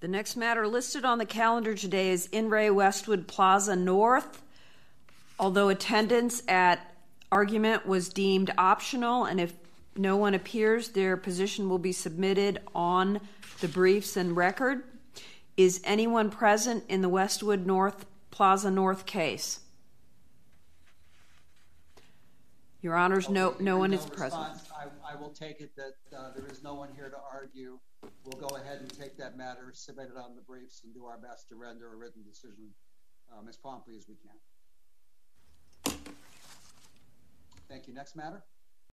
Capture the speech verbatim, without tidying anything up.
The next matter listed on the calendar today is In Re Westwood Plaza North. Although attendance at argument was deemed optional, and if no one appears, their position will be submitted on the briefs and record. Is anyone present in the Westwood North Plaza North case? Your Honors, no, Okay, no one no is present. I, I will take it that uh, there is no one here to argue. We'll go ahead and take that matter, submit it on the briefs, and do our best to render a written decision um, as promptly as we can. Thank you. Next matter.